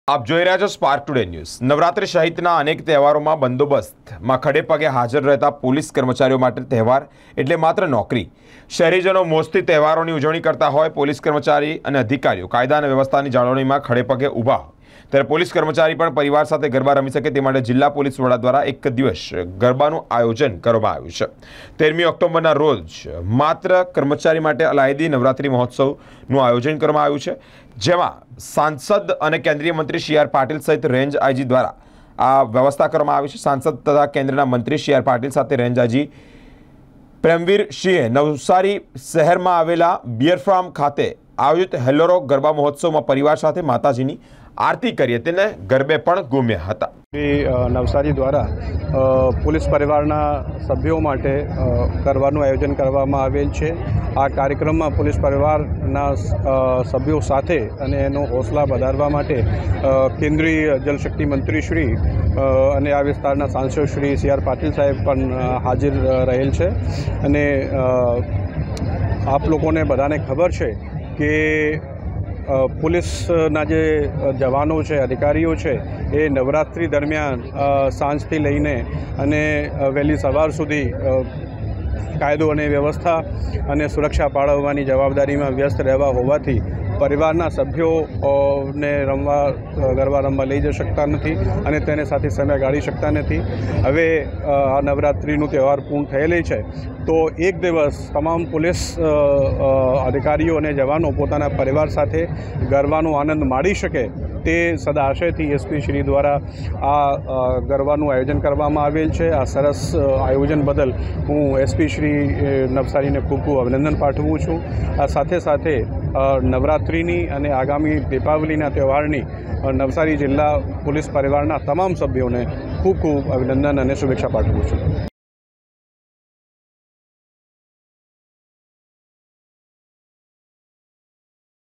આપ જોઈ રહ્યા છો સ્પાર્ક ટુડે ન્યૂઝ। નવરાત્રી સહિતના અનેક તહેવારોમાં બંદોબસ્તમાં ખડે પગે હાજર રહેતા પોલીસ કર્મચારીઓ માટે તહેવાર એટલે માત્ર નોકરી। શહેરીજનો મોજથી તહેવારોની ઉજવણી કરતા હોય, પોલીસ કર્મચારી અને અધિકારીઓ કાયદા અને વ્યવસ્થાની જાળવણીમાં ખડે પગે ઊભા હોય, ત્યારે પોલીસ કર્મચારી પણ પરિવાર સાથે ગરબા રમી શકે તે માટે જિલ્લા પોલીસ વડા દ્વારા એક દિવસ ગરબાનું આયોજન કરવામાં આવ્યું છે। 13મી ઓક્ટોબરના રોજ માત્ર કર્મચારી માટે અલાયદી નવરાત્રી મહોત્સવનું આયોજન કરવામાં આવ્યું છે, જેમાં सांसद અને કેન્દ્રીય મંત્રી સી.આર. પાટીલ સહિત રેન્જ આઈજી દ્વારા આ વ્યવસ્થા કરવામાં આવી છે। सांसद તથા કેન્દ્રના મંત્રી સી.આર. પાટીલ સાથે રેન્જ આઈજી પ્રેમવીર સિંહે નવસારી શહેરમાં આવેલા બિયર ફાર્મ ખાતે આયોજિત હેલ્લોરો ગરબા મહોત્સવમાં પરિવાર સાથે માતાજીની આરતી કરી હતી અને ગરબે પણ ઘૂમ્યા હતા। નવસારી દ્વારા પોલીસ પરિવારના સભ્યો માટે ગરબાનું આયોજન કરવામાં આવેલ છે। આ કાર્યક્રમમાં પોલીસ પરિવારના સભ્યો સાથે અને એનો હોસલા વધારવા માટે કેન્દ્રીય જલશક્તિ મંત્રી શ્રી અને આ વિસ્તારના સાંસદ શ્રી સી.આર. પાટીલ સાહેબ પણ હાજર રહેલ છે। અને આપ લોકોને બધાને ખબર છે કે પોલીસના જે જવાનો છે, અધિકારીઓ છે, એ નવરાત્રિ દરમિયાન સાંજથી લઈને અને વહેલી સવાર સુધી કાયદો અને વ્યવસ્થા અને સુરક્ષા પાળવવાની જવાબદારીમાં વ્યસ્ત રહેવા હોવાથી પરિવારના સભ્યોને ગરબા રમવા લઈ જઈ શકતા નથી અને તેને સાથે સમય ગાળી શકતા નથી। હવે આ નવરાત્રિનું તહેવાર પૂર્ણ થયેલી છે તો એક દિવસ તમામ પોલીસ અધિકારીઓ અને જવાનો પોતાના પરિવાર સાથે ગરબાનો આનંદ માણી શકે તે સદાશયથી એસપી શ્રી દ્વારા આ ગરબાનું આયોજન કરવામાં આવેલ છે। આ સરસ આયોજન બદલ હું એસપી શ્રી નવસારીને ખૂબ ખૂબ અભિનંદન પાઠવું છું। આ સાથે સાથે નવરાત્રિની અને આગામી દીપાવલીના તહેવારની નવસારી જિલ્લા પોલીસ પરિવારના તમામ સભ્યોને ખૂબ ખૂબ અભિનંદન અને શુભેચ્છા પાઠવું છું।